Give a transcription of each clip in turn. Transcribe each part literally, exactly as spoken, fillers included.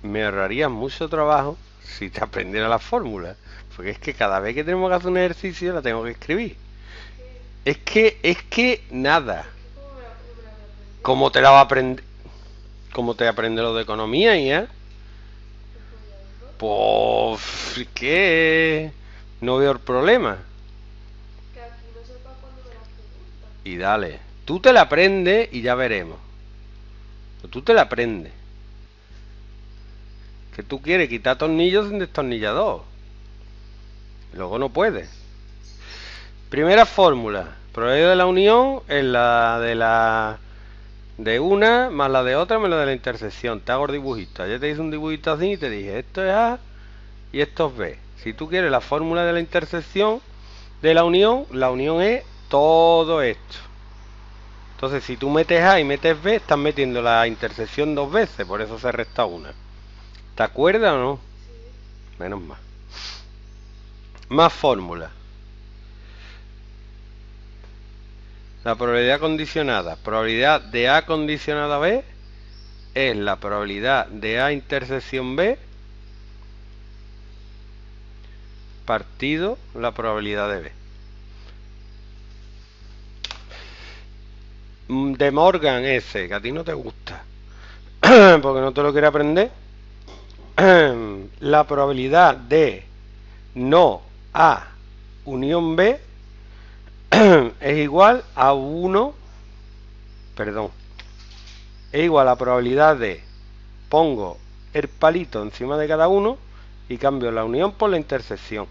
me ahorrarías mucho trabajo si te aprendiera la fórmula. Porque es que cada vez que tenemos que hacer un ejercicio la tengo que escribir. Es que, Es que, es que nada. es que ¿cómo me la, no me la voy a aprender? ¿Cómo te la va a aprender? ¿Cómo te aprende lo de economía, ya? Estudiando. Pues, ¿qué? No veo el problema. Que aquí no sepa cuando me la preguntan. Y dale. Tú te la aprendes y ya veremos. Tú te la aprendes. Que tú quieres quitar tornillos sin destornillador. Luego no puedes. Primera fórmula. Probabilidad de la unión es la de la de una más la de otra más la de la intersección. Te hago el dibujito. Ayer te hice un dibujito así y te dije, esto es A y esto es B. Si tú quieres la fórmula de la intersección de la unión, la unión es todo esto. Entonces, si tú metes A y metes B, estás metiendo la intersección dos veces, por eso se resta una. ¿Te acuerdas o no? Sí. Menos mal. Más fórmulas. La probabilidad condicionada. Probabilidad de A condicionada a B es la probabilidad de A intersección B partido la probabilidad de B. De Morgan ese, que a ti no te gusta, porque no te lo quiere aprender. La probabilidad de no A unión B es igual a uno, perdón, es igual a la probabilidad de, pongo el palito encima de cada uno y cambio la unión por la intersección.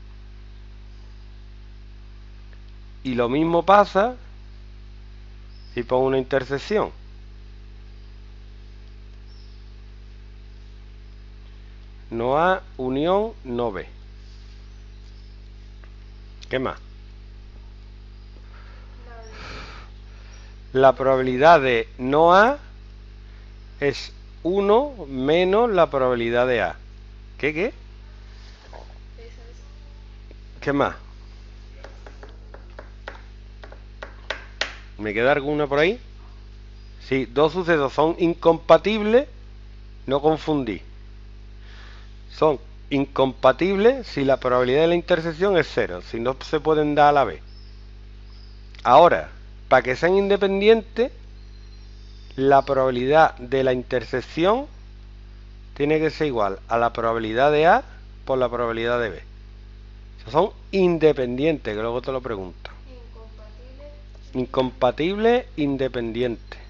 Y lo mismo pasa si pongo una intersección. No A unión no B. ¿Qué más? La de. La probabilidad de no A es uno menos la probabilidad de A. ¿Qué qué? Esa, esa. ¿Qué más? ¿Me queda alguna por ahí? Sí, dos sucesos son incompatibles, no confundí. Son incompatibles si la probabilidad de la intersección es cero, si no se pueden dar a la vez. Ahora, para que sean independientes, la probabilidad de la intersección tiene que ser igual a la probabilidad de A por la probabilidad de B. O sea, son independientes, que luego te lo pregunto. Incompatible. Incompatibles, independientes.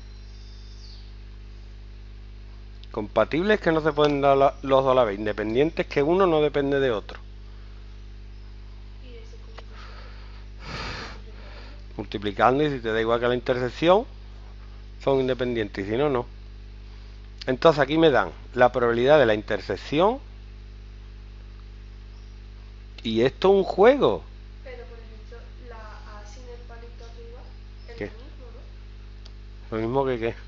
Compatibles que no se pueden dar los dos a la vez. Independientes que uno no depende de otro. ¿Y ese cómo se sabe? Multiplicando. Multiplicando, y si te da igual que la intersección, son independientes, y si no, no. Entonces aquí me dan la probabilidad de la intersección. Y esto es un juego. Pero por ejemplo, la A sin el palito arriba es ¿Qué? lo mismo, ¿no? Lo mismo que qué.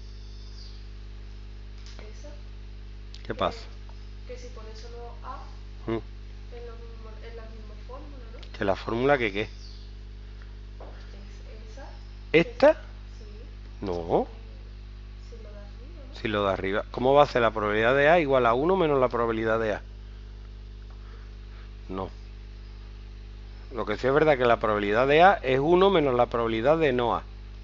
Esa. ¿Qué pasa? Que, que si pones solo A ¿Mm? es, lo mismo, es la misma fórmula, ¿no? Que la fórmula que qué. Es esa. Que es. ¿Esta? Sí. No. Eh, si lo de arriba, ¿no? Si lo de arriba. ¿Cómo va a ser la probabilidad de A igual a uno menos la probabilidad de A? No. Lo que sí es verdad que la probabilidad de A es uno menos la probabilidad de no A.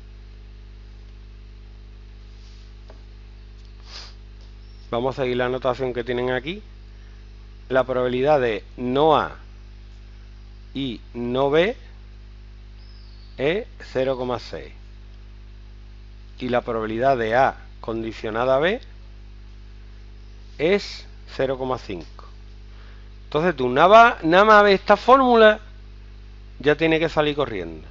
Vamos a seguir la anotación que tienen aquí. La probabilidad de no A y no B es cero coma seis. Y la probabilidad de A condicionada a B es cero coma cinco. Entonces tú nada, nada más ves esta fórmula, ya tiene que salir corriendo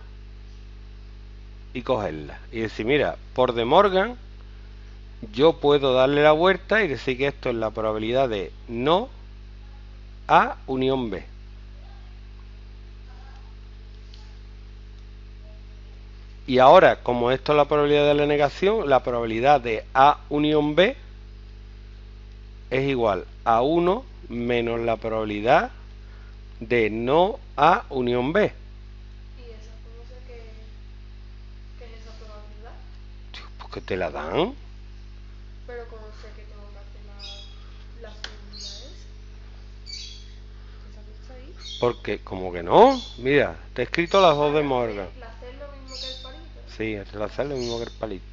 y cogerla. Y decir, mira, por De Morgan, yo puedo darle la vuelta y decir que esto es la probabilidad de no A unión B. Y ahora, como esto es la probabilidad de la negación, la probabilidad de A unión B es igual a uno menos la probabilidad de no A unión B. ¿Y esa cómo sé que, que es esa probabilidad? Pues que te la dan. Pero como sé que tengo que hacer la. Porque, como que no, mira, te he escrito las dos de La Morgan. C, la C es lo mismo que el palito. Sí, el relacer es lo mismo que el palito.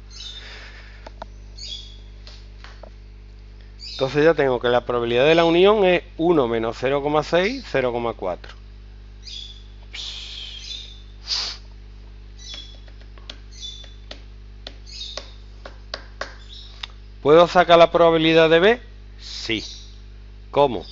Entonces ya tengo que la probabilidad de la unión es uno menos cero coma seis, cero coma cuatro. ¿Puedo sacar la probabilidad de B? Sí. ¿Cómo?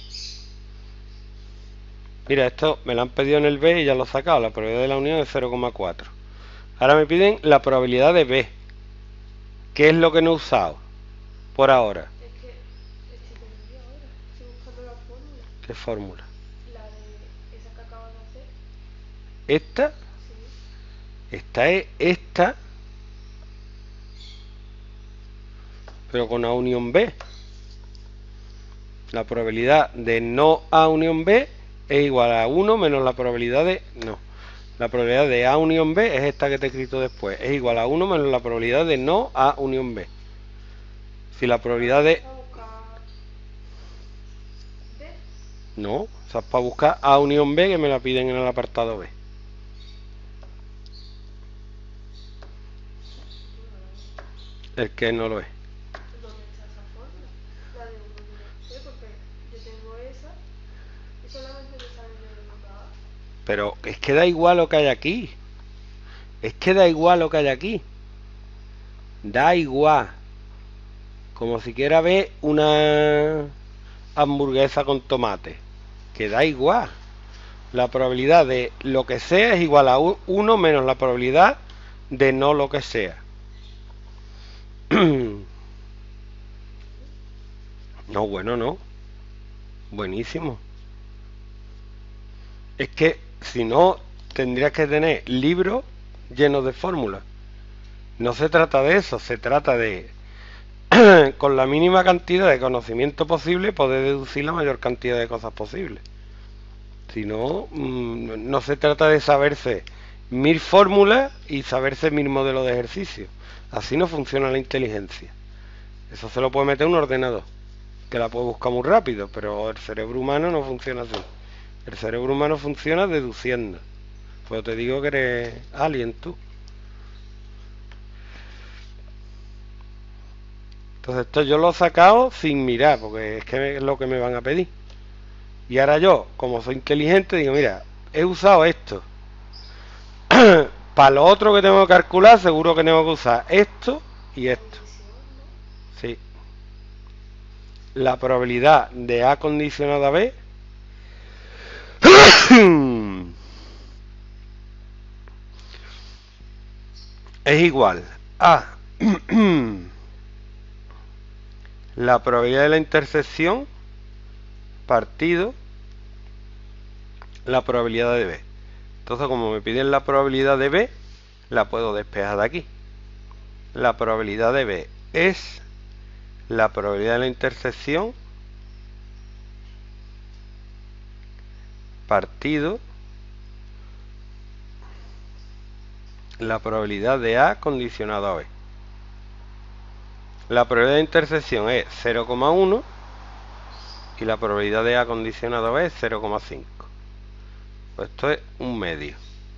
Mira, esto me lo han pedido en el B y ya lo he sacado. La probabilidad de la unión es cero coma cuatro. Ahora me piden la probabilidad de B. ¿Qué es lo que no he usado por ahora? Es que estoy perdida ahora. Estoy buscando la fórmula. ¿Qué fórmula? La de esa que acabas de hacer. Esta, Sí. esta es esta, pero con A unión B. La probabilidad de no A unión B es igual a uno menos la probabilidad de... No. La probabilidad de A unión B es esta que te he escrito después. Es igual a uno menos la probabilidad de no A unión B. Si la probabilidad de... Vamos a buscar D. No, o sea, es para buscar A unión B que me la piden en el apartado B. El que no lo es. ¿Dónde está esa fórmula? La de uno menos C, porque yo tengo esa y solamente me sale de nota A. Pero es que da igual lo que hay aquí. Es que da igual lo que hay aquí. Da igual. Como si quiera ver una hamburguesa con tomate. Que da igual. La probabilidad de lo que sea es igual a uno menos la probabilidad de no lo que sea. No, bueno, no. Buenísimo. Es que si no, tendrías que tener libros llenos de fórmulas. No se trata de eso, se trata de, con la mínima cantidad de conocimiento posible, poder deducir la mayor cantidad de cosas posibles. Si no, mmm, no se trata de saberse mil fórmulas y saberse mil modelos de ejercicio. Así no funciona la inteligencia. Eso se lo puede meter un ordenador, que la puede buscar muy rápido, pero el cerebro humano no funciona así. El cerebro humano funciona deduciendo. Pues te digo que eres alien tú. Entonces esto yo lo he sacado sin mirar, porque es que es lo que me van a pedir. Y ahora yo, como soy inteligente, digo, mira, he usado esto. Para lo otro que tengo que calcular, seguro que tengo que usar esto y esto. Sí. La probabilidad de A condicionada a B es igual a la probabilidad de la intersección partido la probabilidad de B. Entonces, como me piden la probabilidad de B, la puedo despejar de aquí. La probabilidad de B es la probabilidad de la intersección partido la probabilidad de A condicionado a B. La probabilidad de intersección es cero coma uno y la probabilidad de A condicionado a B es cero coma cinco. Pues esto es un medio.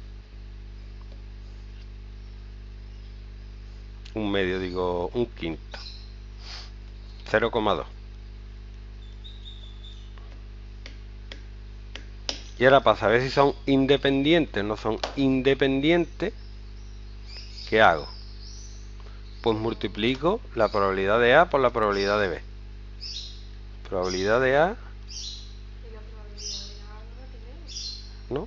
Un medio, digo, un quinto. cero coma dos. Y ahora para saber si son independientes o no son independientes, ¿qué hago? Pues multiplico la probabilidad de A por la probabilidad de B. Probabilidad de A, Y la probabilidad de A no la tenemos. ¿no?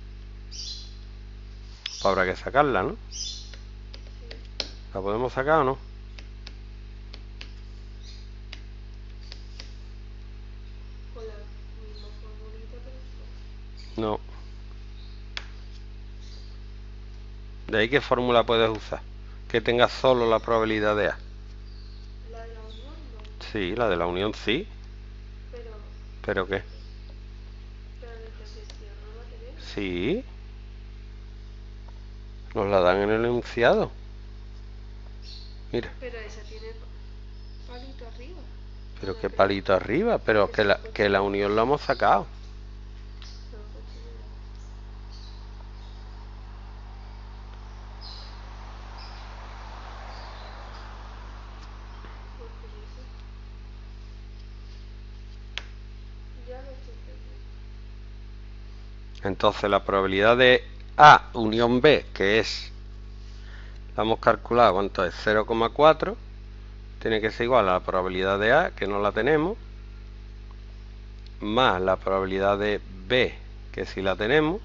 Pues habrá que sacarla, ¿no? Sí. ¿La podemos sacar o no? Con la misma formulita, pero no. No. ¿De ahí qué fórmula puedes usar? Que tenga solo la probabilidad de A. La de la unión no. Sí, la de la unión sí. Pero, ¿Pero qué? pero la intersección no la tenemos. Sí. Nos la dan en el enunciado. Mira. Pero esa tiene palito arriba. Pero qué palito arriba. Pero que la, que la unión la hemos sacado. No. Entonces la probabilidad de A unión B, que es, la hemos calculado, ¿cuánto es? cero coma cuatro, tiene que ser igual a la probabilidad de A, que no la tenemos, más la probabilidad de B, que sí la tenemos,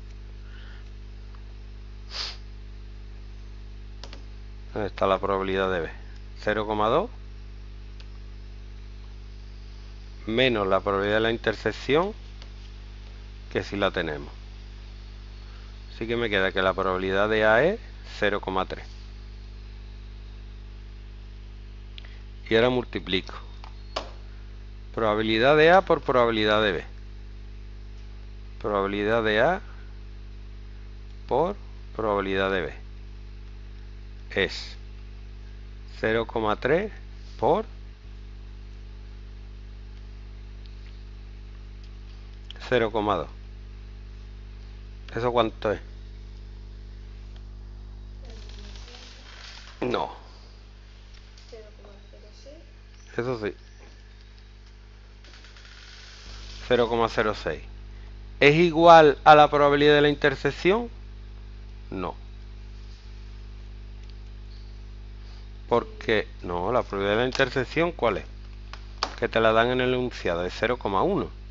¿dónde está la probabilidad de B? cero coma dos, menos la probabilidad de la intersección, que sí la tenemos. Así que me queda que la probabilidad de A es cero coma tres. Y ahora multiplico probabilidad de A por probabilidad de B. Probabilidad de A por probabilidad de B es cero coma tres por cero coma dos. ¿Eso cuánto es? No, cero coma cero seis. eso sí, cero coma cero seis. ¿Es igual a la probabilidad de la intersección? No. Porque, no, la probabilidad de la intersección, ¿cuál es? Que te la dan en el enunciado, es cero coma uno.